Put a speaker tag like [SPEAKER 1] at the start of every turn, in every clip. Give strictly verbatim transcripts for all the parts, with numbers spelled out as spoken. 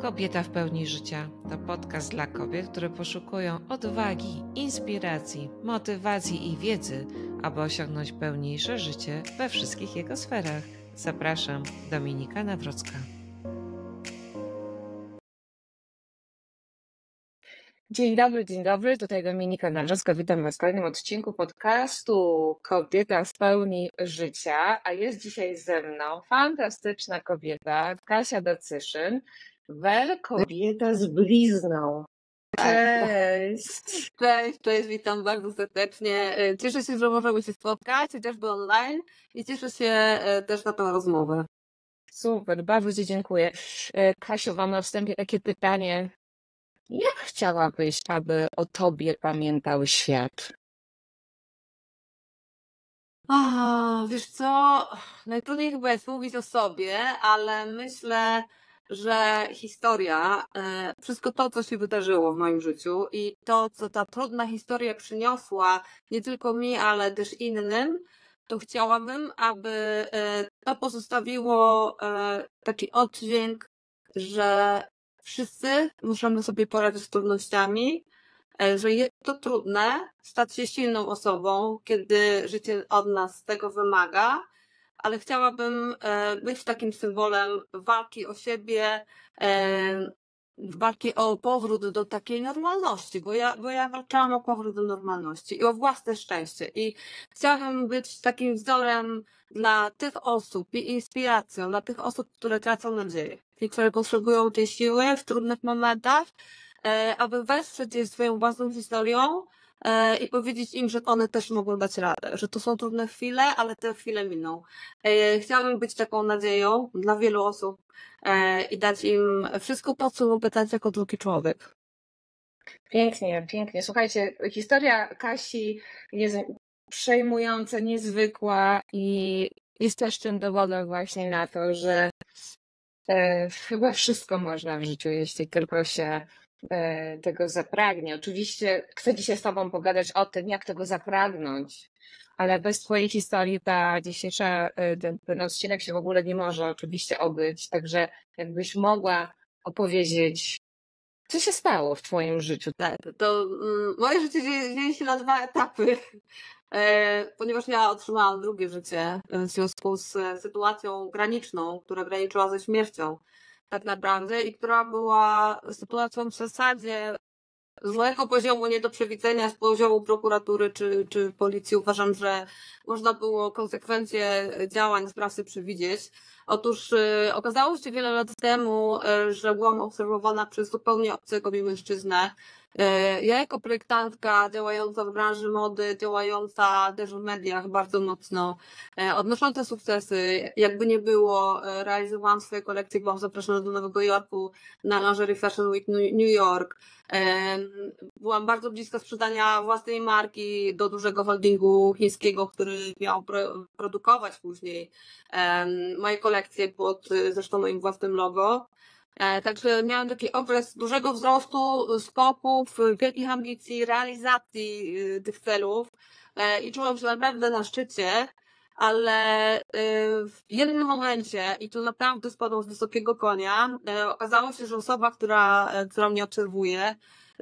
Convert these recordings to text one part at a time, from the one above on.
[SPEAKER 1] Kobieta w pełni życia to podcast dla kobiet, które poszukują odwagi, inspiracji, motywacji i wiedzy, aby osiągnąć pełniejsze życie we wszystkich jego sferach. Zapraszam, Dominika Nawrocka.
[SPEAKER 2] Dzień dobry, dzień dobry, tutaj Dominika Nawrocka, witam Was w kolejnym odcinku podcastu Kobieta w pełni życia, a jest dzisiaj ze mną fantastyczna kobieta, Kasia Dacyszyn, wel kobieta z blizną. Cześć!
[SPEAKER 3] Cześć, cześć, witam bardzo serdecznie. Cieszę się, że możemy się spotkać, chociażby online i cieszę się też na tę rozmowę.
[SPEAKER 2] Super, bardzo Ci dziękuję. Kasiu, mam na wstępie takie pytanie. Jak chciałabyś, aby o Tobie pamiętał świat?
[SPEAKER 3] A, wiesz co, najtrudniej chyba jest mówić o sobie, ale myślę, że historia, e, wszystko to, co się wydarzyło w moim życiu i to, co ta trudna historia przyniosła nie tylko mi, ale też innym, to chciałabym, aby e, to pozostawiło e, taki oddźwięk, że wszyscy możemy sobie poradzić z trudnościami, e, że jest to trudne stać się silną osobą, kiedy życie od nas tego wymaga, ale chciałabym e, być takim symbolem walki o siebie, e, walki o powrót do takiej normalności, bo ja, bo ja walczyłam o powrót do normalności i o własne szczęście. I chciałabym być takim wzorem dla tych osób i inspiracją dla tych osób, które tracą nadzieję i które potrzebują tej siły w trudnych momentach, e, aby wesprzeć je swoją własną historią e, i powiedzieć im, że one też mogą dać radę, że to są trudne chwile, ale te chwile miną. E, chciałabym być taką nadzieją dla wielu osób e, i dać im wszystko to, co mogę dać jako drugi człowiek.
[SPEAKER 2] Pięknie, pięknie. Słuchajcie, historia Kasi jest przejmująca, niezwykła i jest też tym dowodem właśnie na to, że e, chyba wszystko można w życiu, jeśli tylko się e, tego zapragnie. Oczywiście chcę dzisiaj z Tobą pogadać o tym, jak tego zapragnąć, ale bez Twojej historii ta dzisiejsza, e, ten, ten odcinek się w ogóle nie może oczywiście obyć, także jakbyś mogła opowiedzieć, co się stało w Twoim życiu?
[SPEAKER 3] Tak, to mm, moje życie dzieje, dzieje się na dwa etapy, e, ponieważ ja otrzymałam drugie życie w związku z e, sytuacją graniczną, która graniczyła ze śmiercią tak naprawdę i która była sytuacją w zasadzie złego poziomu nie do przewidzenia, z poziomu prokuratury czy, czy policji. Uważam, że można było konsekwencje działań sprawcy przewidzieć. Otóż y, okazało się wiele lat temu, y, że byłam obserwowana przez zupełnie obcego mi mężczyznę. Y, ja jako projektantka działająca w branży mody, działająca też w mediach bardzo mocno, y, odnosząca sukcesy, jakby nie było, y, realizowałam swoje kolekcje, byłam zaproszona do Nowego Jorku na Lingerie Fashion Week New York. Byłam bardzo blisko sprzedania własnej marki do dużego holdingu chińskiego, który miał pro, produkować później moje kolekcje pod zresztą moim własnym logo. Także miałam taki okres dużego wzrostu, skoków, wielkich ambicji, realizacji tych celów i czułam się naprawdę na szczycie, ale w jednym momencie, i tu naprawdę spadłam z wysokiego konia, okazało się, że osoba, która, która mnie obserwuje,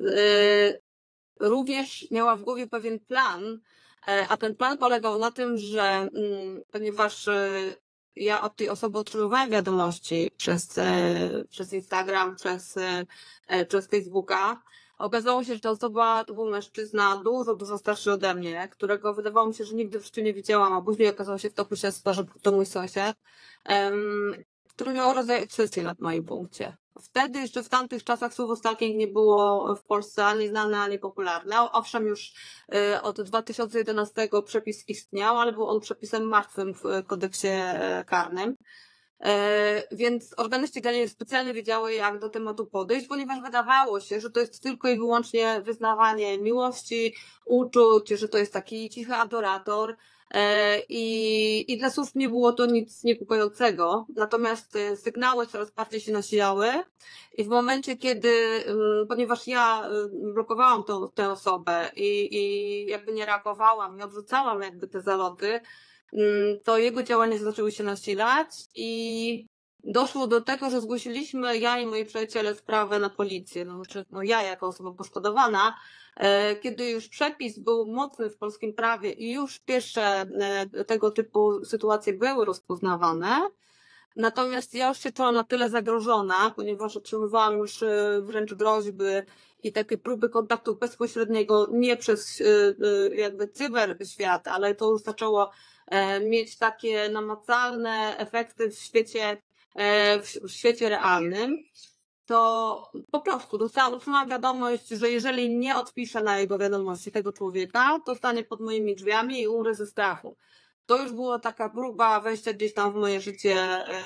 [SPEAKER 3] również miała w głowie pewien plan, a ten plan polegał na tym, że ponieważ ja od tej osoby otrzymywałem wiadomości przez, przez Instagram, przez, przez Facebooka, okazało się, że ta osoba to był mężczyzna dużo, dużo starszy ode mnie, którego wydawało mi się, że nigdy w życiu nie widziałam, a później okazało się w toku śledztwa, że to mój sąsiad, um, który miał rodzaj trzydzieści lat w moim punkcie. Wtedy jeszcze w tamtych czasach słowo stalking nie było w Polsce ani znane, ani popularne. Owszem, już y, od dwa tysiące jedenastego przepis istniał, ale był on przepisem martwym w kodeksie karnym. Więc organy ścigania specjalnie wiedziały, jak do tematu podejść, ponieważ wydawało się, że to jest tylko i wyłącznie wyznawanie miłości, uczuć, że to jest taki cichy adorator i, i dla służb nie było to nic niepokojącego. Natomiast sygnały coraz bardziej się nasilały i w momencie, kiedy, ponieważ ja blokowałam tą, tę osobę i, i jakby nie reagowałam, nie odrzucałam jakby te zaloty, to jego działania zaczęły się nasilać i doszło do tego, że zgłosiliśmy, ja i moi przyjaciele, sprawę na policję. No, znaczy, no ja jako osoba poszkodowana, e, kiedy już przepis był mocny w polskim prawie i już pierwsze e, tego typu sytuacje były rozpoznawane. Natomiast ja już się czułam na tyle zagrożona, ponieważ otrzymywałam już e, wręcz groźby i takie próby kontaktu bezpośredniego, nie przez e, e, jakby cyberświat, ale to już zaczęło e, mieć takie namacalne efekty w świecie, e, w, w świecie realnym. To po prostu dostałam, dostałam wiadomość, że jeżeli nie odpiszę na jego wiadomości tego człowieka, to stanie pod moimi drzwiami i umrę ze strachu. To już była taka próba wejścia gdzieś tam w moje życie e,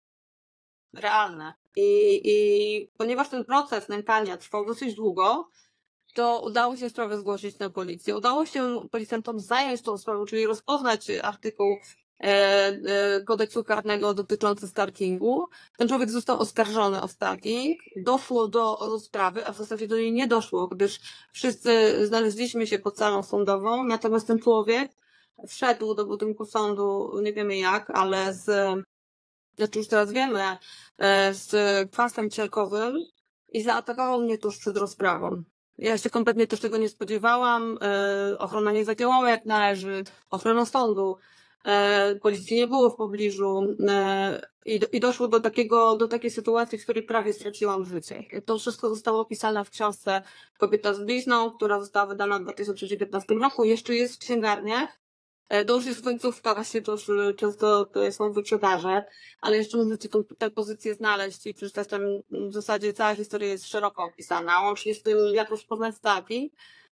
[SPEAKER 3] realne. I, I ponieważ ten proces nękania trwał dosyć długo, to udało się sprawę zgłosić na policję. Udało się policjantom zająć tą sprawą, czyli rozpoznać artykuł e, e, kodeksu karnego dotyczący stalkingu. Ten człowiek został oskarżony o stalking. Doszło do rozprawy, a w zasadzie do niej nie doszło, gdyż wszyscy znaleźliśmy się pod salą sądową, natomiast ten człowiek wszedł do budynku sądu, nie wiemy jak, ale z, znaczy już teraz wiemy, e, z kwasem cielkowym i zaatakował mnie tuż przed rozprawą. Ja się kompletnie też tego nie spodziewałam. E, ochrona nie zadziałała jak należy. Ochrona sądu. E, policji nie było w pobliżu. E, i, I doszło do takiego, do takiej sytuacji, w której prawie straciłam życie. To wszystko zostało opisane w książce Kobieta z blizną, która została wydana w dwa tysiące dziewiętnastym roku. Jeszcze jest w księgarniach. E, to już jest końcówka, właśnie to już często to są wyprzedaże, ale jeszcze możecie tą, tę pozycję znaleźć i przeczytać tam w zasadzie cała historia jest szeroko opisana, łącznie z tym, jak rozpoznać staki.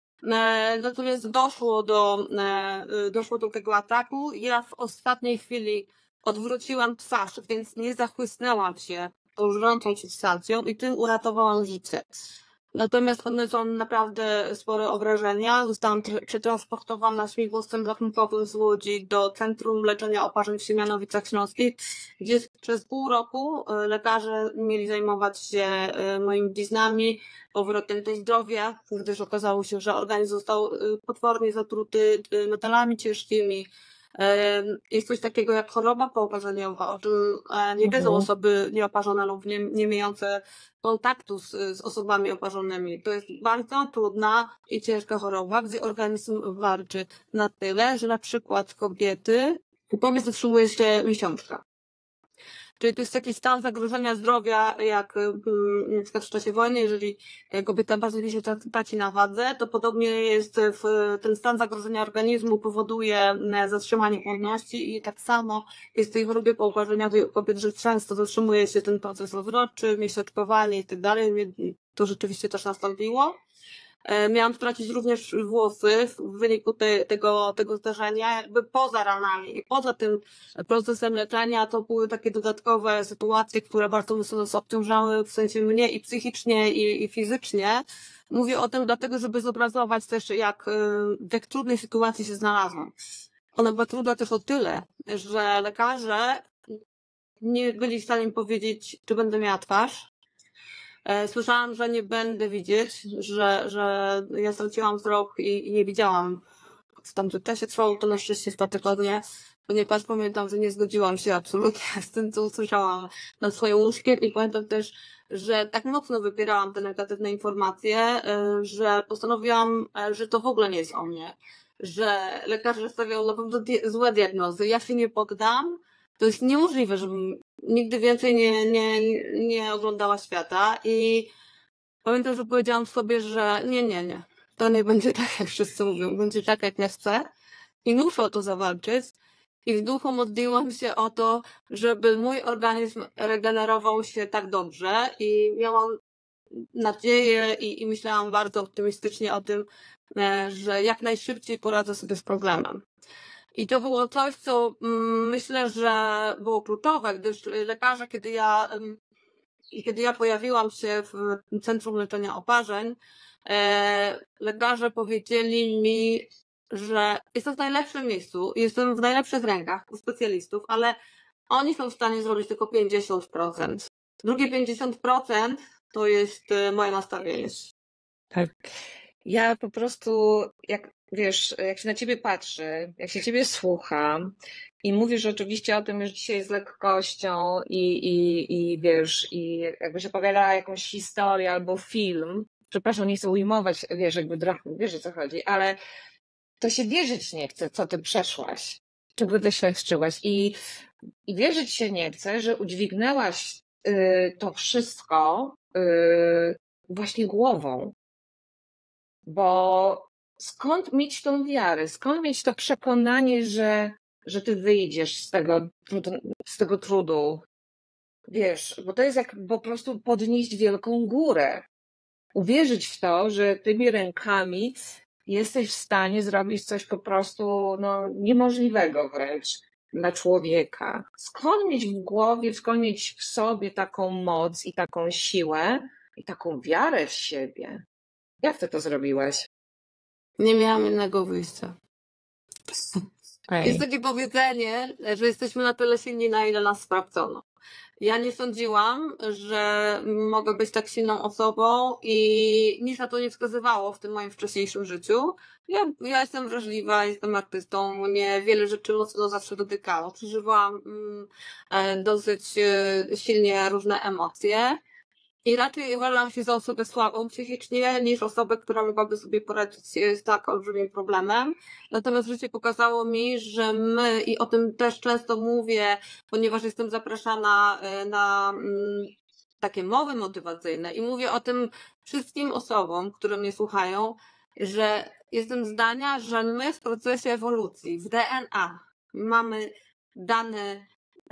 [SPEAKER 3] E, natomiast doszło do, e, doszło do tego ataku. Ja w ostatniej chwili odwróciłam twarz, więc nie zachłysnęłam się tą żrącą substancją i tym uratowałam życie. Natomiast odniosłam naprawdę spore obrażenia. Zostałam przetransportowana śmigłowcem ratunkowym z Łodzi do Centrum Leczenia Oparzeń w Siemianowicach Śląskich, gdzie przez pół roku lekarze mieli zajmować się moimi bliznami, powrotem do zdrowia, gdyż okazało się, że organizm został potwornie zatruty metalami ciężkimi. Jest coś takiego jak choroba pooparzeniowa, o czym nie wiedzą
[SPEAKER 2] Mhm.
[SPEAKER 3] osoby nieoparzone lub nie, nie mające kontaktu z, z osobami oparzonymi. To jest bardzo trudna i ciężka choroba, gdzie organizm walczy na tyle, że na przykład kobiety powiedz zatrzymuje się miesiączka. Czyli to jest taki stan zagrożenia zdrowia, jak na przykład w czasie wojny, jeżeli kobieta bardzo się traci na wadze, to podobnie jest w, ten stan zagrożenia organizmu powoduje zatrzymanie płodności i tak samo jest w tej chorobie pouparzeniowej u kobiet, że często zatrzymuje się ten proces rozrodczy, miesiączkowanie i tak dalej. To rzeczywiście też nastąpiło. Miałam stracić również włosy w wyniku te, tego, tego zdarzenia, jakby poza ranami i poza tym procesem leczenia to były takie dodatkowe sytuacje, które bardzo mocno nas obciążały, w sensie mnie i psychicznie i, i fizycznie. Mówię o tym dlatego, żeby zobrazować też, jak w jak trudnej sytuacji się znalazłam. Ona była trudna też o tyle, że lekarze nie byli w stanie mi powiedzieć, czy będę miała twarz. Słyszałam, że nie będę widzieć, że, że ja straciłam wzrok i, i nie widziałam. W tamtym czasie trwało to na szczęście dwa tygodnie, ponieważ pamiętam, że nie zgodziłam się absolutnie z tym, co usłyszałam nad swoim łóżkiem i pamiętam też, że tak mocno wypierałam te negatywne informacje, że postanowiłam, że to w ogóle nie jest o mnie, że lekarze stawiał na pewno złe diagnozy, ja się nie poddam. To jest niemożliwe, żebym nigdy więcej nie, nie, nie oglądała świata i pamiętam, że powiedziałam sobie, że nie, nie, nie, to nie będzie tak, jak wszyscy mówią, będzie tak, jak ja chcę i muszę o to zawalczyć i w duchu modliłam się o to, żeby mój organizm regenerował się tak dobrze i miałam nadzieję i, i myślałam bardzo optymistycznie o tym, że jak najszybciej poradzę sobie z problemem. I to było coś, co mm, myślę, że było kluczowe, gdyż lekarze, kiedy ja, kiedy ja pojawiłam się w Centrum Leczenia Oparzeń, e, lekarze powiedzieli mi, że jestem w najlepszym miejscu, jestem w najlepszych rękach u specjalistów, ale oni są w stanie zrobić tylko pięćdziesiąt procent. Drugie pięćdziesiąt procent to jest moje nastawienie.
[SPEAKER 2] Tak. Ja po prostu, jak wiesz, jak się na ciebie patrzy, jak się ciebie słucham i mówisz oczywiście o tym już dzisiaj z lekkością i, i, i wiesz, i jakbyś opowiadała jakąś historię albo film, przepraszam, nie chcę ujmować, wiesz, jakby trochę, wiesz o co chodzi, ale to się wierzyć nie chce, co ty przeszłaś, czego doświadczyłaś i, i wierzyć się nie chce, że udźwignęłaś y, to wszystko y, właśnie głową, bo skąd mieć tą wiarę, skąd mieć to przekonanie, że, że ty wyjdziesz z tego, z tego trudu, wiesz, bo to jest jak po prostu podnieść wielką górę, uwierzyć w to, że tymi rękami jesteś w stanie zrobić coś po prostu no, niemożliwego wręcz dla człowieka. Skąd mieć w głowie, skąd mieć w sobie taką moc i taką siłę i taką wiarę w siebie? Jak ty to zrobiłaś?
[SPEAKER 3] Nie miałam innego wyjścia.
[SPEAKER 2] Ej.
[SPEAKER 3] Jest takie powiedzenie, że jesteśmy na tyle silni, na ile nas sprawdzono. Ja nie sądziłam, że mogę być tak silną osobą i nic na to nie wskazywało w tym moim wcześniejszym życiu. Ja, ja jestem wrażliwa, jestem artystą, mnie wiele rzeczy mocno zawsze dotykało. Przeżywałam mm, dosyć silnie różne emocje. I raczej uważam się za osobę słabą psychicznie, niż osobę, która mogłaby sobie poradzić z tak olbrzymim problemem. Natomiast życie pokazało mi, że my, i o tym też często mówię, ponieważ jestem zapraszana na takie mowy motywacyjne i mówię o tym wszystkim osobom, które mnie słuchają, że jestem zdania, że my w procesie ewolucji, w D N A mamy dane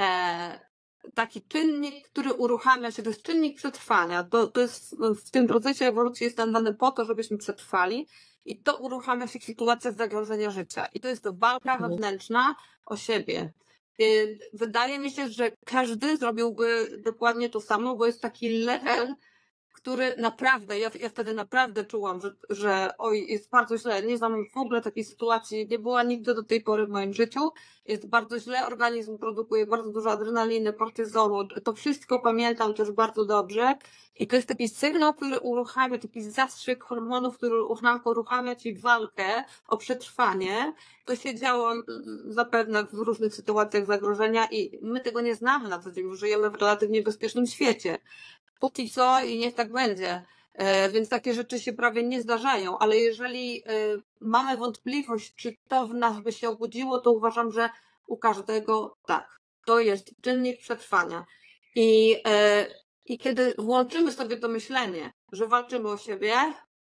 [SPEAKER 3] e, taki czynnik, który uruchamia się, to jest czynnik przetrwania. To, to jest w tym procesie ewolucji jest nam dane po to, żebyśmy przetrwali i to uruchamia się w sytuacjach zagrożenia życia. I to jest to walka wewnętrzna o siebie. Wydaje mi się, że każdy zrobiłby dokładnie to samo, bo jest taki level, który naprawdę, ja, ja wtedy naprawdę czułam, że, że oj, jest bardzo źle, nie znam w ogóle takiej sytuacji, nie była nigdy do tej pory w moim życiu, jest bardzo źle, organizm produkuje bardzo dużo adrenaliny, kortyzolu, to wszystko pamiętam też bardzo dobrze i to jest taki sygnał, który uruchamia, taki zastrzyk hormonów, który uruchamia ci walkę o przetrwanie. To się działo zapewne w różnych sytuacjach zagrożenia i my tego nie znamy na co dzień, żyjemy w relatywnie bezpiecznym świecie. Póki co i niech tak będzie. Więc takie rzeczy się prawie nie zdarzają, ale jeżeli mamy wątpliwość, czy to w nas by się obudziło, to uważam, że u każdego tak. To jest czynnik przetrwania. I, i kiedy włączymy sobie to myślenie, że walczymy o siebie,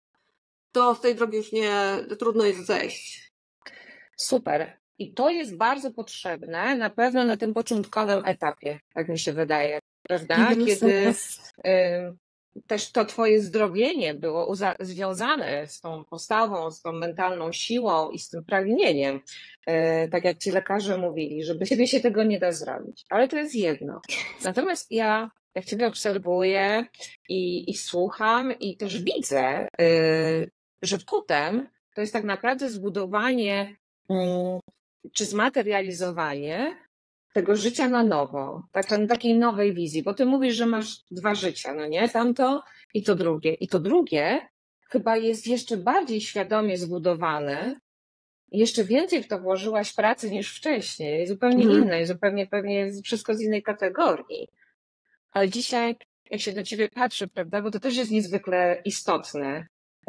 [SPEAKER 3] to z tej drogi już nie trudno jest zejść.
[SPEAKER 2] Super. I to jest bardzo potrzebne, na pewno na tym początkowym etapie, tak mi się wydaje. Prawda? Kiedy y, też to twoje zdrowienie było związane z tą postawą, z tą mentalną siłą i z tym pragnieniem. Y, tak jak ci lekarze mówili, że bez siebie się tego nie da zrobić. Ale to jest jedno. Natomiast ja, jak ciebie obserwuję i, i słucham i też widzę, y, że potem to jest tak naprawdę zbudowanie y, czy zmaterializowanie tego życia na nowo, tak, takiej nowej wizji, bo ty mówisz, że masz dwa życia, no nie? Tamto i to drugie. I to drugie chyba jest jeszcze bardziej świadomie zbudowane, jeszcze więcej w to włożyłaś pracy niż wcześniej, zupełnie mhm. innej, zupełnie pewnie jest wszystko z innej kategorii. Ale dzisiaj, jak się do ciebie patrzy, prawda, bo to też jest niezwykle istotne,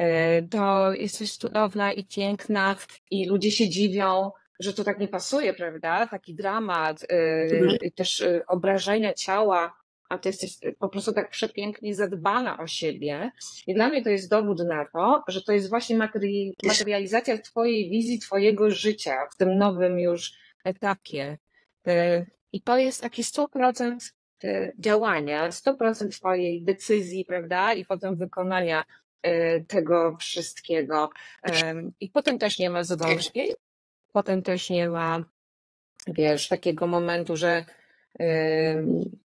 [SPEAKER 2] to jesteś cudowna i piękna i ludzie się dziwią, że to tak nie pasuje, prawda? Taki dramat, mhm. yy, też yy, obrażenia ciała, a ty jesteś po prostu tak przepięknie zadbana o siebie. I dla mnie to jest dowód na to, że to jest właśnie materi- materializacja twojej wizji, twojego życia w tym nowym już etapie. Yy, I to jest taki sto procent działania, sto procent twojej decyzji, prawda? I potem wykonania yy, tego wszystkiego. Yy, I potem też nie ma załączki. Potem też nie ma, wiesz, takiego momentu, że, yy,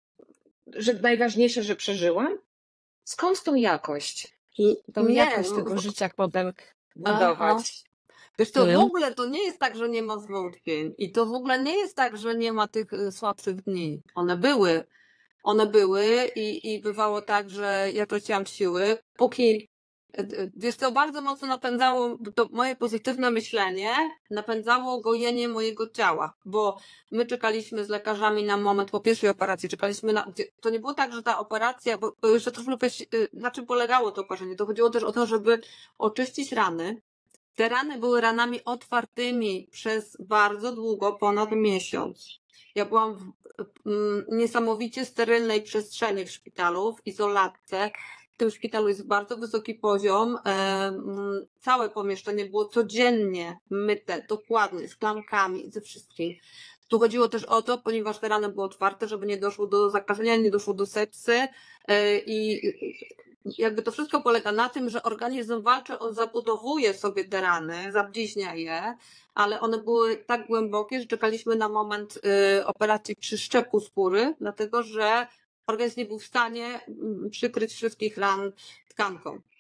[SPEAKER 2] że najważniejsze, że przeżyłam. Skąd tą jakość? Tą nie, jakość tego no, życia potem budować?
[SPEAKER 3] Wiesz, to w ogóle to nie jest tak, że nie ma zwątpień. I to w ogóle nie jest tak, że nie ma tych słabszych dni. One były. One były i, i bywało tak, że ja traciłam siły, póki Wiesz co, bardzo mocno napędzało to moje pozytywne myślenie, napędzało gojenie mojego ciała, bo my czekaliśmy z lekarzami na moment po pierwszej operacji, czekaliśmy na, to nie było tak, że ta operacja, bo, bo jeszcze troszkę na czym polegało to oparzenie, to chodziło też o to, żeby oczyścić rany. Te rany były ranami otwartymi przez bardzo długo, ponad miesiąc. Ja byłam w mm, niesamowicie sterylnej przestrzeni w szpitalu, w izolatce. W tym szpitalu jest bardzo wysoki poziom. E, mm, całe pomieszczenie było codziennie myte, dokładnie, z klamkami, ze wszystkim. Tu chodziło też o to, ponieważ te rany były otwarte, żeby nie doszło do zakażenia, nie doszło do sepsy e, i jakby to wszystko polega na tym, że organizm walczy, on zabudowuje sobie te rany, zabliźnia je, ale one były tak głębokie, że czekaliśmy na moment y, operacji przyszczepu skóry, dlatego że organizm nie był w stanie mm, przykryć wszystkich ran tkanką. Y,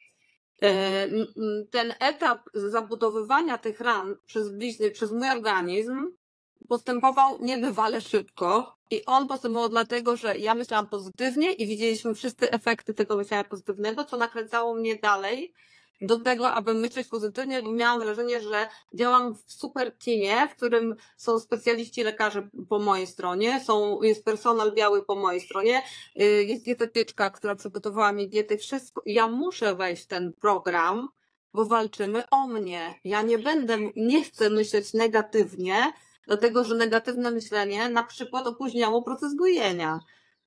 [SPEAKER 3] ten etap zabudowywania tych ran przez blizny, przez mój organizm postępował niebywale szybko i on postępował dlatego, że ja myślałam pozytywnie i widzieliśmy wszyscy efekty tego myślenia pozytywnego, co nakręcało mnie dalej do tego, aby myśleć pozytywnie, bo miałam wrażenie, że działam w super teamie, w którym są specjaliści lekarze po mojej stronie, są, jest personel biały po mojej stronie, jest dietetyczka, która przygotowała mi dietę, wszystko. Ja muszę wejść w ten program, bo walczymy o mnie. Ja nie będę, nie chcę myśleć negatywnie, dlatego że negatywne myślenie na przykład opóźniało proces gojenia.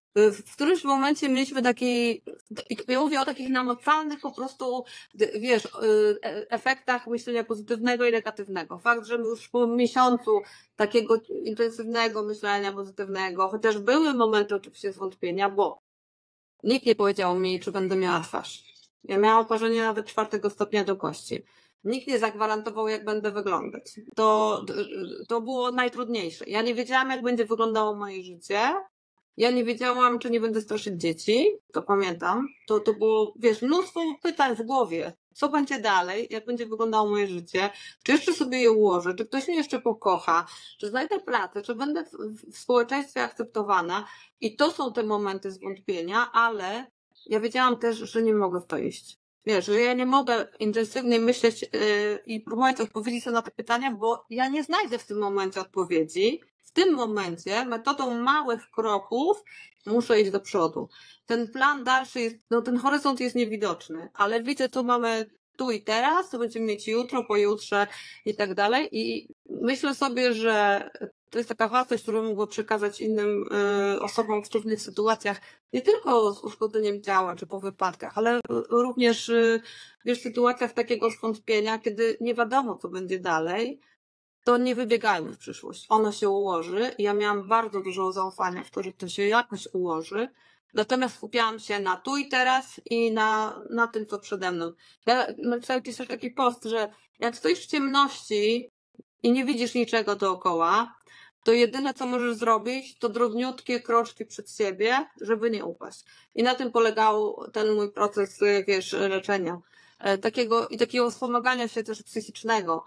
[SPEAKER 3] W którymś momencie mieliśmy taki, ja mówię o takich namacalnych po prostu, wiesz, efektach myślenia pozytywnego i negatywnego. Fakt, że już po miesiącu takiego intensywnego myślenia pozytywnego, chociaż były momenty oczywiście zwątpienia, bo nikt nie powiedział mi, czy będę miała twarz. Ja miałam oparzenie nawet czwartego stopnia do kości. Nikt nie zagwarantował, jak będę wyglądać. To, to było najtrudniejsze. Ja nie wiedziałam, jak będzie wyglądało moje życie. Ja nie wiedziałam, czy nie będę straszyć dzieci. To pamiętam. To, to było, wiesz, mnóstwo pytań w głowie. Co będzie dalej? Jak będzie wyglądało moje życie? Czy jeszcze sobie je ułożę? Czy ktoś mnie jeszcze pokocha? Czy znajdę pracę? Czy będę w, w społeczeństwie akceptowana? I to są te momenty zwątpienia, ale ja wiedziałam też, że nie mogę w to iść. Wiesz, że ja nie mogę intensywnie myśleć yy, i próbować odpowiedzieć sobie na te pytania, bo ja nie znajdę w tym momencie odpowiedzi. W tym momencie metodą małych kroków muszę iść do przodu. Ten plan dalszy jest, no ten horyzont jest niewidoczny, ale widzę, co mamy tu i teraz, co będziemy mieć jutro, pojutrze i tak dalej. I myślę sobie, że to jest taka wartość, którą mogę przekazać innym y, osobom w trudnych sytuacjach, nie tylko z uszkodzeniem ciała czy po wypadkach, ale również y, wiesz, w sytuacjach takiego zwątpienia, kiedy nie wiadomo, co będzie dalej, to nie wybiegajmy w przyszłość. Ono się ułoży. Ja miałam bardzo dużo zaufania w to, że to się jakoś ułoży. Natomiast skupiałam się na tu i teraz i na, na tym, co przede mną. Ja napisałam też taki post, że jak stoisz w ciemności i nie widzisz niczego dookoła, to jedyne, co możesz zrobić, to drobniutkie kroczki przed siebie, żeby nie upaść. I na tym polegał ten mój proces, wiesz, leczenia. Takiego, i takiego wspomagania się też psychicznego,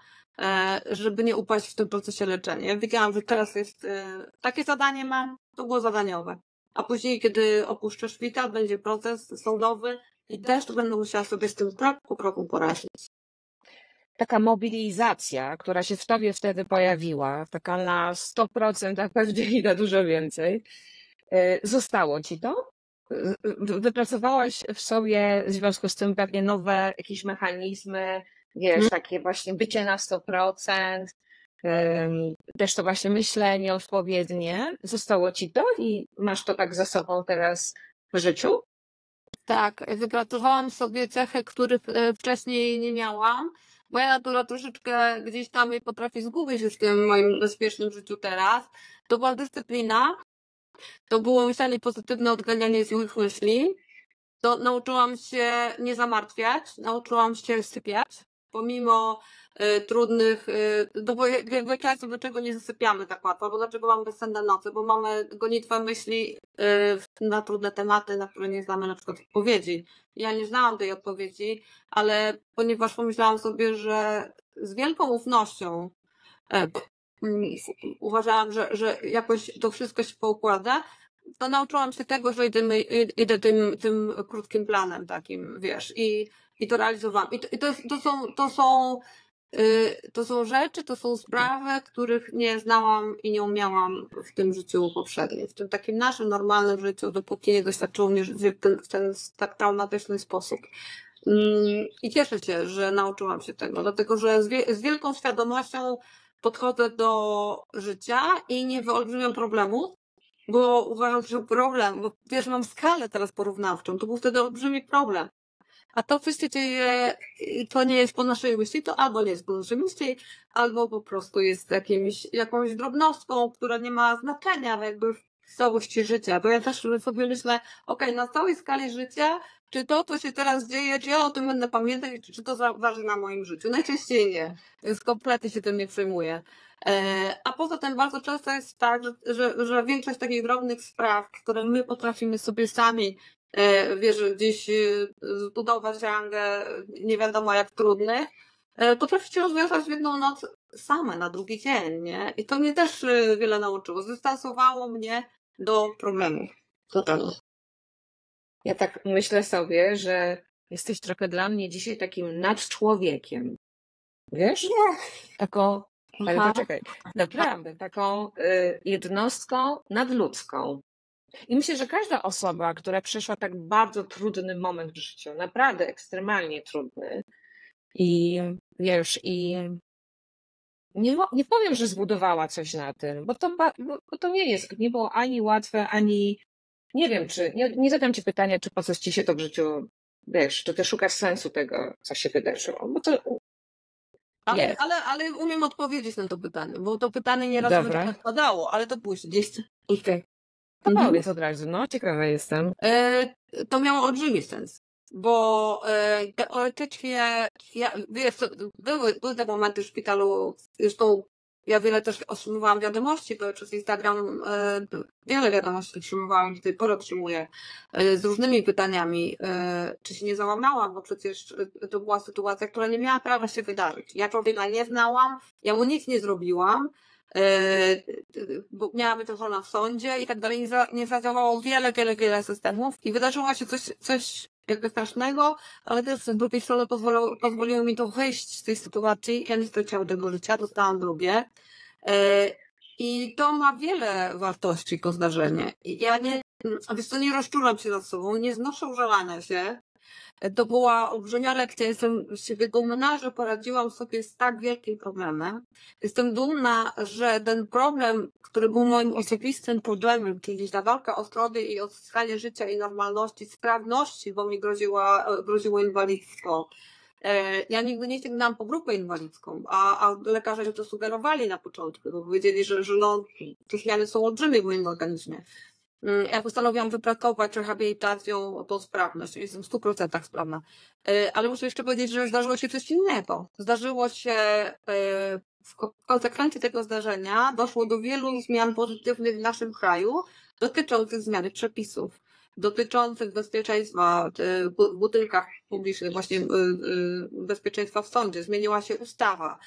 [SPEAKER 3] żeby nie upaść w tym procesie leczenia. Ja wiedziałam, że teraz jest, takie zadanie mam, to było zadaniowe. A później, kiedy opuszczę szpital, będzie proces sądowy i też będę musiała sobie z tym krok po kroku poradzić.
[SPEAKER 2] Taka mobilizacja, która się w tobie wtedy pojawiła, taka na sto procent, a pewnie i na dużo więcej, zostało ci to? Wypracowałaś w sobie w związku z tym pewnie nowe jakieś mechanizmy, wiesz, hmm. takie właśnie bycie na sto procent, też to właśnie myślenie odpowiednie. Zostało ci to i masz to tak za sobą teraz w życiu?
[SPEAKER 3] Tak, wypracowałam sobie cechy, których wcześniej nie miałam. Moja natura troszeczkę gdzieś tam mnie potrafi zgubić już w tym moim bezpiecznym życiu teraz. To była dyscyplina, to było myślenie pozytywne, odganianie złych myśli. To nauczyłam się nie zamartwiać, nauczyłam się sypiać, pomimo y, trudnych, y, no bo jakby często dlaczego nie zasypiamy tak łatwo, albo dlaczego mamy bezsenne noce, bo mamy gonitwę myśli y, na trudne tematy, na które nie znamy na przykład odpowiedzi. Ja nie znałam tej odpowiedzi, ale ponieważ pomyślałam sobie, że z wielką ufnością y, uważałam, że, że jakoś to wszystko się poukłada, to nauczyłam się tego, że idę, idę tym, tym krótkim planem takim, wiesz, i, i to realizowałam. I to, i to, jest, to są, to są, yy, to są rzeczy, to są sprawy, których nie znałam i nie umiałam w tym życiu poprzednim, w tym takim naszym normalnym życiu, dopóki nie doświadczyło mnie w ten, w ten tak traumatyczny sposób. I cieszę się, że nauczyłam się tego, dlatego że z, wie, z wielką świadomością podchodzę do życia i nie wyolbrzymiam problemu, bo uważam, że problem, bo wiesz, mam skalę teraz porównawczą, to był wtedy olbrzymi problem. A to, co się dzieje, to nie jest po naszej myśli, to albo nie jest po naszej myśli, albo po prostu jest jakimś, jakąś drobnostką, która nie ma znaczenia jakby w całości życia. Bo ja też sobie myślę, okej, okay, na całej skali życia, czy to, co się teraz dzieje, czy ja o tym będę pamiętać, czy, czy to zaważy na moim życiu? Najczęściej nie. Więc kompletnie się tym nie przejmuję. E, a poza tym bardzo często jest tak, że, że, że większość takich drobnych spraw, które my potrafimy sobie sami, e, wiesz, gdzieś zbudować rangę nie wiadomo jak trudnych, e, potrafi się rozwiązać w jedną noc same na drugi dzień, nie? I to mnie też wiele nauczyło. Zdystansowało mnie do problemów. Totalnie.
[SPEAKER 2] Ja tak myślę sobie, że jesteś trochę dla mnie dzisiaj takim nadczłowiekiem. Wiesz?
[SPEAKER 3] Nie.
[SPEAKER 2] Taką, ale
[SPEAKER 3] Aha.
[SPEAKER 2] poczekaj, naprawdę, taką y, jednostką nadludzką. I myślę, że każda osoba, która przeszła tak bardzo trudny moment w życiu, naprawdę ekstremalnie trudny i wiesz, i nie, nie powiem, że zbudowała coś na tym, bo to, bo to nie jest, nie było ani łatwe, ani nie wiem, czy, nie, nie zadam ci pytania, czy po coś ci się to w życiu, wiesz, czy ty szukasz sensu tego, co się wydarzyło, bo to
[SPEAKER 3] ale, ale, ale umiem odpowiedzieć na to pytanie, bo to pytanie nieraz
[SPEAKER 2] Dobra.
[SPEAKER 3] mi padało, ale to później. Gdzieś... Okay.
[SPEAKER 2] To mhm. Powiedz od razu, no ciekawa jestem.
[SPEAKER 3] E, to miało olbrzymi sens, bo e, teoretycznie, ja, wiesz, były, były te momenty w szpitalu, zresztą ja wiele też otrzymywałam wiadomości, bo przez Instagram e, wiele wiadomości otrzymywałam, do tej pory otrzymuję, e, z różnymi pytaniami, e, czy się nie załamałam, bo przecież to była sytuacja, która nie miała prawa się wydarzyć. Ja człowieka nie znałam, ja mu nic nie zrobiłam, bo miała być ochrona w sądzie i tak dalej, nie, za, nie zadziałało wiele, wiele, wiele systemów i wydarzyło się coś, coś jakby strasznego, ale też z drugiej strony pozwoliło, pozwoliło mi to wyjść z tej sytuacji, ja nie straciłam tego życia, dostałam drugie i to ma wiele wartości, to zdarzenie. Ja nie, a więc to nie rozczulam się nad sobą, nie znoszę użalania się. To była olbrzymia lekcja. Jestem z siebie dumna, że poradziłam sobie z tak wielkim problemem. Jestem dumna, że ten problem, który był moim osobistym problemem, czyli ta walka o zdrowie i odzyskanie życia i normalności, sprawności, bo mi groziła, groziło inwalidztwo. Ja nigdy nie sięgnęłam po grupę inwalidzką, a, a lekarze to sugerowali na początku, bo powiedzieli, że, że no, te zmiany są olbrzymie w moim organizmie. Ja postanowiłam wypracować rehabilitacją tą sprawność. Jestem w stu procentach sprawna. Ale muszę jeszcze powiedzieć, że zdarzyło się coś innego. Zdarzyło się w konsekwencji tego zdarzenia doszło do wielu zmian pozytywnych w naszym kraju dotyczących zmiany przepisów, dotyczących bezpieczeństwa w budynkach publicznych, właśnie bezpieczeństwa w sądzie. Zmieniła się ustawa.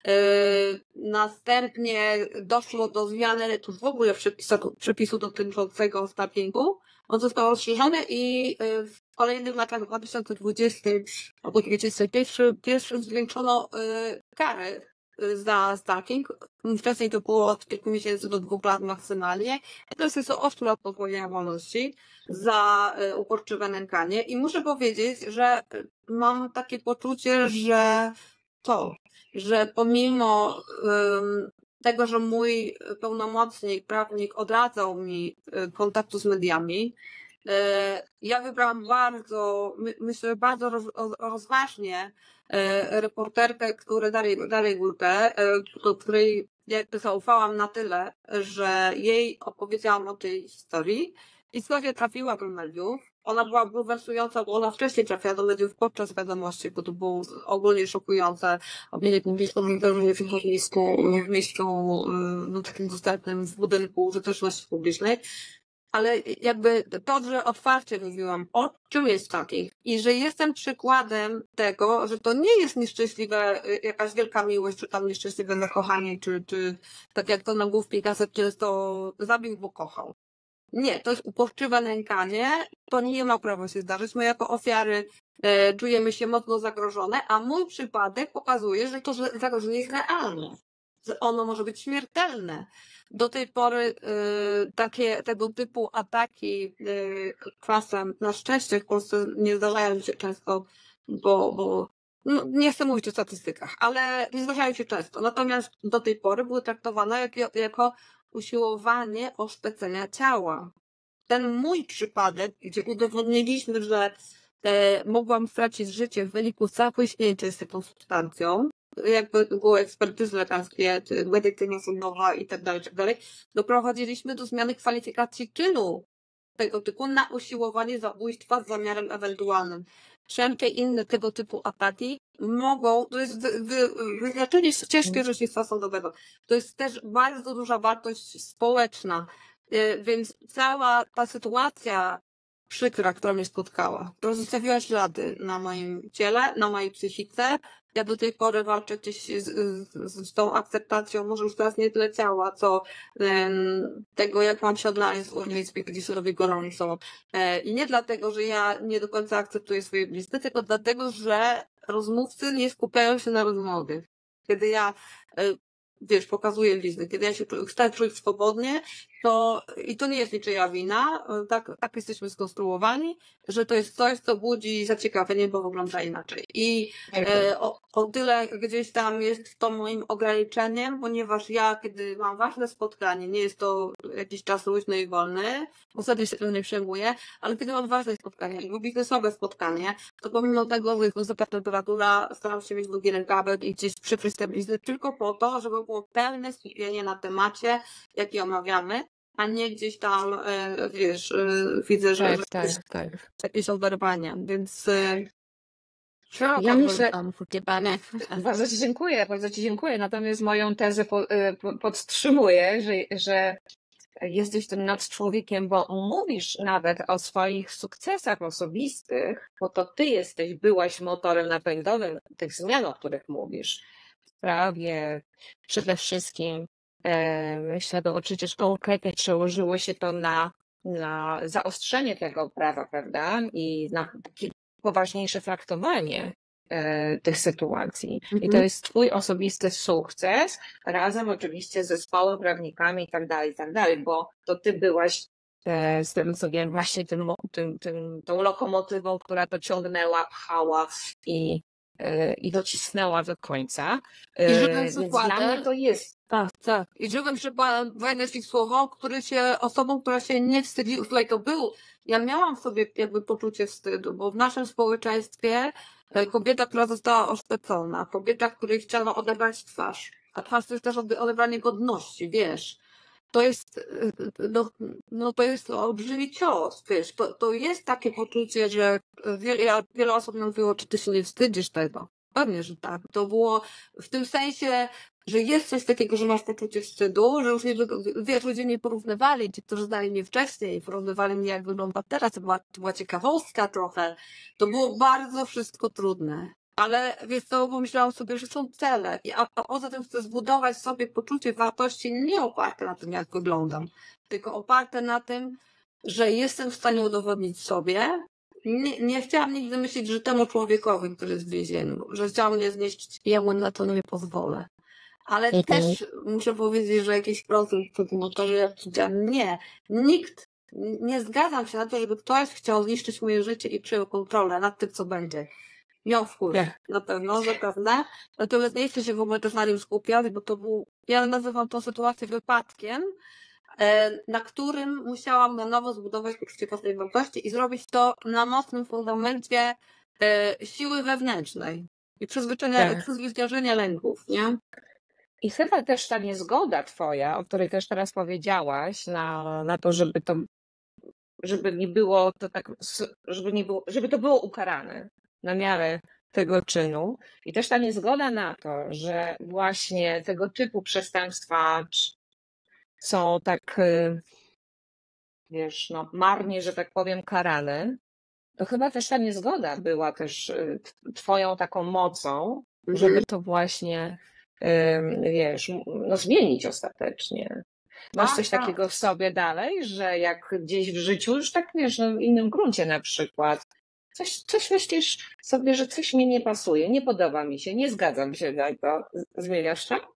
[SPEAKER 3] Następnie doszło do zmiany tu w ogóle przepisu, przepisu dotyczącego stalkingu. On został rozszerzony i w kolejnych latach dwa tysiące dwudziestym albo dwa tysiące pierwszym zwiększono karę za stalking. Wcześniej to było od kilku miesięcy do dwóch lat maksymalnie. Teraz jest to osiem lat pozbawienia wolności za uporczywe nękanie. I muszę powiedzieć, że mam takie poczucie, że to, że pomimo um, tego, że mój pełnomocnik, prawnik odradzał mi kontaktu z mediami, ja wybrałam bardzo, my, myślę, bardzo roz, rozważnie reporterkę, która dalej, dalej Gultę, do której jakby zaufałam na tyle, że jej opowiedziałam o tej historii i słuchajcie, trafiła do mediów. Ona była bulwersująca, bo ona wcześniej trafiła do mediów podczas wiadomości, bo to było ogólnie szokujące. Objęli miejscu wydarzenie w miejscu, w miejscu no, takim dostępnym w budynku użyteczności publicznej. Ale jakby to, że otwarcie mówiłam o czym jest stalking i że jestem przykładem tego, że to nie jest nieszczęśliwe, jakaś wielka miłość, czy tam nieszczęśliwe zakochanie, czy, czy tak jak to nagłówki gazet często zabił, bo kochał. nie, to jest uporczywe nękanie, to nie ma prawa się zdarzyć. My jako ofiary e, czujemy się mocno zagrożone, a mój przypadek pokazuje, że to że zagrożenie jest realne, że ono może być śmiertelne. Do tej pory y, takie tego typu ataki y, czasem, na szczęście w Polsce nie zdarzają się często, bo, bo no, nie chcę mówić o statystykach, ale nie zdarzają się często. Natomiast do tej pory były traktowane jak, jako usiłowanie oszpecenia ciała. Ten mój przypadek, gdzie udowodniliśmy, że e, mogłam stracić życie w wyniku zapłyśnięcia z taką substancją, jakby były ekspertyzy lekarskie, medycyna sądowa i tak dalej, i tak dalej, doprowadziliśmy do zmiany kwalifikacji czynu tego typu na usiłowanie zabójstwa z zamiarem ewentualnym. Wszelkie inne tego typu ataki mogą, to jest wy, wy, wyznaczenie ścieżki orzecznictwa sądowego. To jest też bardzo duża wartość społeczna, więc cała ta sytuacja przykra, która mnie spotkała, która zostawiła ślady na moim ciele, na mojej psychice. Ja do tej pory walczę gdzieś z, z, z tą akceptacją, może już teraz nie tyle ciała, co um, tego, jak mam się odnaleźć w Unii, gdzie sobie robię gorąco. E, I nie dlatego, że ja nie do końca akceptuję swoje bliskie, tylko dlatego, że rozmówcy nie skupiają się na rozmowie. Kiedy ja e, wiesz, pokazuję blizny. Kiedy ja się chcę czuć swobodnie, to i to nie jest niczyja wina, tak, tak jesteśmy skonstruowani, że to jest coś, co budzi zaciekawienie, bo wygląda inaczej. I e, o, o tyle gdzieś tam jest to moim ograniczeniem, ponieważ ja, kiedy mam ważne spotkanie, nie jest to jakiś czas luźny i wolny, ostatnio się tym nie przejmuję, ale kiedy mam ważne spotkanie, lub biznesowe spotkanie, to pomimo tego, że jest wysoka temperatura, staram się mieć długi rękawek i gdzieś przykryć te blizny tylko po to, żeby było pełne skupienie na temacie, jaki omawiamy, a nie gdzieś tam, e, wiesz, e, widzę, że
[SPEAKER 2] Tak, tak, tak.
[SPEAKER 3] jakieś oberwania, więc e,
[SPEAKER 2] Ja myślę,
[SPEAKER 3] tam panie.
[SPEAKER 2] bardzo Ci dziękuję, bardzo Ci dziękuję. Natomiast moją tezę po, po, podtrzymuję, że, że jesteś tym nadczłowiekiem, bo mówisz nawet o swoich sukcesach osobistych, bo to Ty jesteś, byłaś motorem napędowym tych zmian, o których mówisz. W prawie przede wszystkim e, myślę, że przecież konkretnie przełożyło się to na, na zaostrzenie tego prawa, prawda? I na takie poważniejsze traktowanie e, tych sytuacji.
[SPEAKER 3] Mhm.
[SPEAKER 2] I to jest Twój osobisty sukces, razem oczywiście z zespołem, prawnikami i tak dalej, i tak dalej, bo to Ty byłaś e, z tym, co wiem, właśnie tym, mo- tym, tym, tą lokomotywą, która to ciągnęła, pchała i, e, i docisnęła do końca. E,
[SPEAKER 3] I żywym
[SPEAKER 2] więc
[SPEAKER 3] przykładem-
[SPEAKER 2] dla mnie to jest.
[SPEAKER 3] Tak, tak. I żywym przykładem, fajne słowo, który się, osobą, która się nie wstydziła, słuchaj, to był, ja miałam w sobie jakby poczucie wstydu, bo w naszym społeczeństwie e, kobieta, która została oszpecona, kobieta, której chciano odebrać twarz, a twarz to jest też ode- odebranie godności, wiesz. To jest, e, no, no to jest olbrzymi cios, wiesz, to, to jest takie poczucie, że wiele, ja- wiele osób mi mówiło, czy ty się nie wstydzisz tego? Pewnie, że tak. To było w tym sensie, że jest coś takiego, że masz poczucie wstydu, że już nie, wiesz, ludzie mnie porównywali, ci, którzy znali mnie wcześniej, porównywali mnie, jak wygląda teraz, to była, to była ciekawostka trochę. To było bardzo wszystko trudne. Ale wiesz co, pomyślałam sobie, że są cele. I, a, a poza tym chcę zbudować sobie poczucie wartości nie oparte na tym, jak wyglądam, tylko oparte na tym, że jestem w stanie udowodnić sobie. Nie, nie chciałam nigdy myśleć, że temu człowiekowi, który jest w więzieniu, że chciał mnie zniszczyć, jemu na to nie pozwolę. Ale
[SPEAKER 2] Mhm.
[SPEAKER 3] też muszę powiedzieć, że jakiś procent to, że ja powiedziałam, nie, nikt, nie zgadzam się na to, żeby ktoś chciał zniszczyć moje życie i przejął kontrolę nad tym, co będzie. Miał wpływ,
[SPEAKER 2] Nie.
[SPEAKER 3] na pewno, zapewne. Natomiast nie chcę się w ogóle też na nim skupiać, bo to był, ja nazywam tą sytuację wypadkiem, e, na którym musiałam na nowo zbudować poczucie własnej wartości i zrobić to na mocnym fundamencie e, siły wewnętrznej i przezwyciężenia,
[SPEAKER 2] Tak.
[SPEAKER 3] przezwyciężenia lęków, nie?
[SPEAKER 2] I chyba też ta niezgoda Twoja, o której też teraz powiedziałaś, na, na to, żeby to, żeby nie było to tak, s- żeby nie było, żeby to było ukarane na miarę tego czynu. I też ta niezgoda na to, że właśnie tego typu przestępstwa c- są tak, y, wiesz, no, marnie, że tak powiem, karane, to chyba też ta niezgoda była też y, t- Twoją taką mocą, żeby to właśnie, ym, wiesz, m- no zmienić ostatecznie. Masz
[SPEAKER 3] Tak,
[SPEAKER 2] coś
[SPEAKER 3] tak.
[SPEAKER 2] takiego w sobie dalej, że jak gdzieś w życiu, już tak wiesz, no, w innym gruncie na przykład, coś, coś myślisz sobie, że coś mi nie pasuje, nie podoba mi się, nie zgadzam się na to. Z- Zmieniasz to?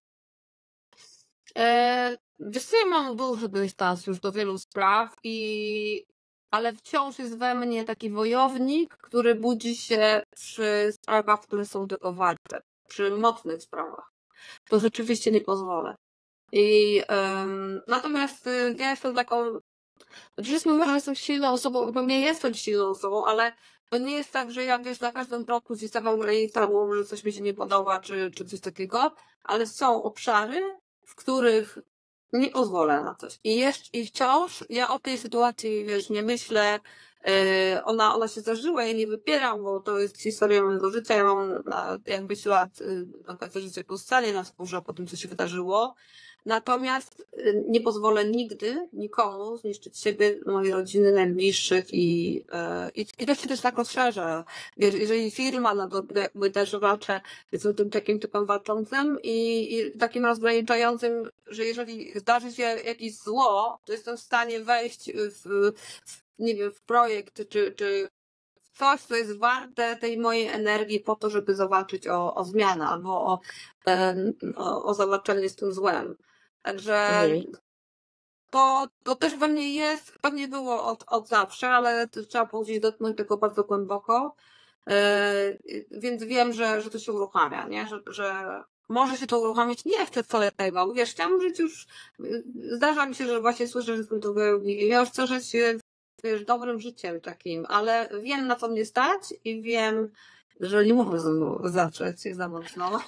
[SPEAKER 3] E, wiesz co, ja mam duży dystans już do wielu spraw, i ale wciąż jest we mnie taki wojownik, który budzi się przy sprawach, które są tylko warte, przy mocnych sprawach. To rzeczywiście nie pozwolę. I em, natomiast y, ja jestem taką, oczywiście mówię, że jestem silną osobą, bo nie jestem silną osobą, ale to nie jest tak, że ja wiesz, na każdym kroku gdzieś stawiam granicę, albo że coś mi się nie podoba, czy, czy coś takiego, ale są obszary, w których nie pozwolę na coś. I jeszcze, i wciąż ja o tej sytuacji, wiesz, nie myślę, yy, ona, ona się zdarzyła, ja nie wypieram, bo to jest historia mojego życia, ja mam na, jakby lat yy, na końcu życia po scenie, na skórze po tym, co się wydarzyło. Natomiast y, nie pozwolę nigdy nikomu zniszczyć siebie, mojej rodziny, najbliższych, i, y, i, i też się też tak rozszerza. Wiesz, jeżeli firma, no to jakby też walczę, jestem tym takim typem walczącym i, i takim rozgraniczającym, że jeżeli zdarzy się jakieś zło, to jestem w stanie wejść w, w nie wiem, w projekt, czy, czy w coś, co jest warte tej mojej energii po to, żeby zawalczyć o, o zmianę albo o, em, o, o zawalczenie z tym złem. Także
[SPEAKER 2] Mhm.
[SPEAKER 3] to, to też we mnie jest, pewnie było od, od zawsze, ale to trzeba było gdzieś dotknąć tego bardzo głęboko. E, więc wiem, że, że to się uruchamia, nie? Że, że może się to uruchamiać nie chcę wcale tego. Wiesz, chciałam żyć już, zdarza mi się, że właśnie słyszę, że jestem to i ja już chcę żyć, wiesz, dobrym życiem takim, ale wiem, na co mnie stać, i wiem, że nie mogę ze mną zacząć za mocno.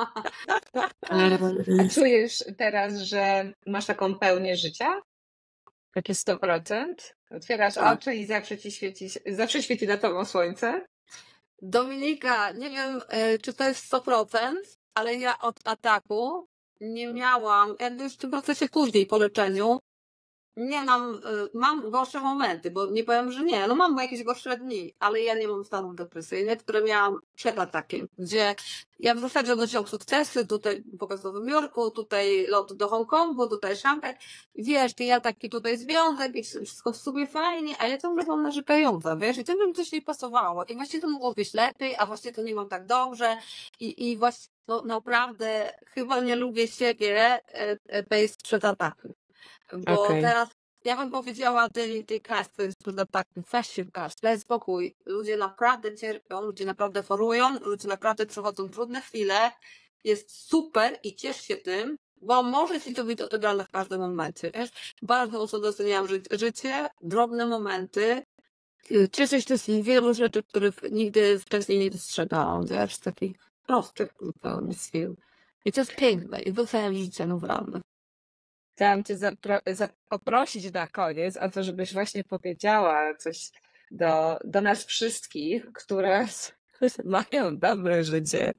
[SPEAKER 2] A czujesz teraz, że masz taką pełnię życia? Takie sto procent? Otwierasz
[SPEAKER 3] Tak.
[SPEAKER 2] oczy i zawsze ci świeci, zawsze świeci na tobą słońce?
[SPEAKER 3] Dominika, nie wiem, e, czy to jest sto procent, ale ja od ataku nie miałam, jakby już w tym procesie później po leczeniu, nie mam, y, mam gorsze momenty, bo nie powiem, że nie, no mam jakieś gorsze dni, ale ja nie mam stanów depresyjnych, które miałam przed atakiem, gdzie ja w zasadzie odnosiłam sukcesy, tutaj pokaz w Nowym Jorku, tutaj lot do Hongkongu, tutaj Szanghaj, wiesz, ja taki tutaj związek i wszystko w sobie fajnie, a ja ciągle byłam narzekająca, wiesz, i ciągle mi coś nie pasowało i właśnie to mogło być lepiej, a właśnie to nie mam tak dobrze, i, i właśnie no, naprawdę chyba nie lubię siebie e, e, bez przed atakiem. Bo
[SPEAKER 2] Okej.
[SPEAKER 3] teraz ja bym powiedziała tej, tej kas, to jest trudno tak, fashion kas, daj spokój. Ludzie naprawdę cierpią, ludzie naprawdę chorują, ludzie naprawdę przechodzą trudne chwile. Jest super i ciesz się tym, bo może ci to być odebrane w każdym momencie. Wiesz? Bardzo mocno doceniam ży życie, drobne momenty. Cieszę się z wielu rzeczy, których nigdy wcześniej nie dostrzegałam. Wiesz, taki prosty zupełnie styl. I to jest piękne i doceniam życie, naprawdę.
[SPEAKER 2] Chciałam cię zapro- za- poprosić na koniec o to, żebyś właśnie powiedziała coś do, do nas wszystkich, które mają dobre życie,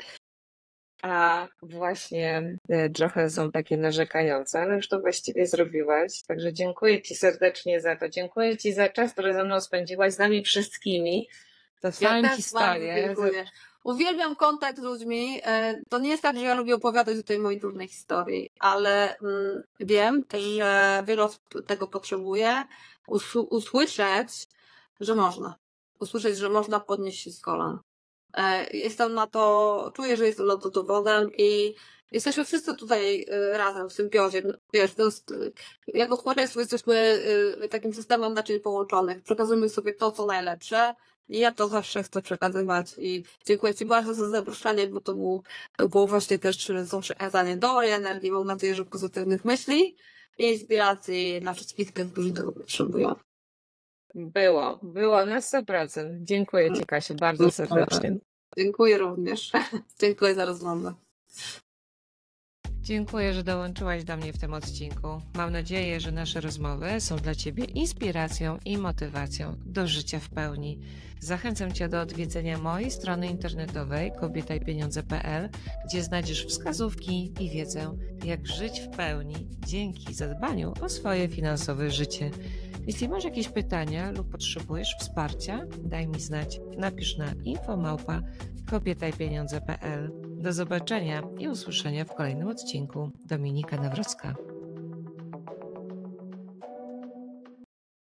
[SPEAKER 2] a właśnie e, trochę są takie narzekające, ale już to właściwie zrobiłaś. Także dziękuję ci serdecznie za to. Dziękuję ci za czas, który ze mną spędziłaś, z nami wszystkimi. To
[SPEAKER 3] Ja
[SPEAKER 2] swoją
[SPEAKER 3] też bardzo
[SPEAKER 2] historię.
[SPEAKER 3] dziękuję. Uwielbiam kontakt z ludźmi. E, To nie jest tak, że ja lubię opowiadać o tej mojej trudnej historii, ale mm, wiem, że wiele osób tego potrzebuje. Usł- usłyszeć, że można. Usłyszeć, że można podnieść się z kolan. E, Jestem na to, czuję, że jestem na to dowodem i jesteśmy wszyscy tutaj e, razem w symbiozie. Wiesz, to jest, e, jako społeczeństwo jesteśmy e, takim systemem naczyń połączonych. Przekazujemy sobie to, co najlepsze. I ja to zawsze chcę przekazywać i dziękuję ci bardzo za zaproszenie, bo to było, było właśnie też przekazanie dobrej energii, mam nadzieję, że pozytywnych myśli i inspiracji dla wszystkich tych, którzy tego potrzebują.
[SPEAKER 2] Było, było na sto procent. Dziękuję ci, Kasiu, bardzo serdecznie.
[SPEAKER 3] Dziękuję również. Dziękuję za rozmowę.
[SPEAKER 1] Dziękuję, że dołączyłaś do mnie w tym odcinku. Mam nadzieję, że nasze rozmowy są dla Ciebie inspiracją i motywacją do życia w pełni. Zachęcam Cię do odwiedzenia mojej strony internetowej kobieta i pieniądze kropka p l, gdzie znajdziesz wskazówki i wiedzę, jak żyć w pełni dzięki zadbaniu o swoje finansowe życie. Jeśli masz jakieś pytania lub potrzebujesz wsparcia, daj mi znać. Napisz na info małpa kobieta i pieniądze kropka p l. Do zobaczenia i usłyszenia w kolejnym odcinku. Dominika Nawrocka.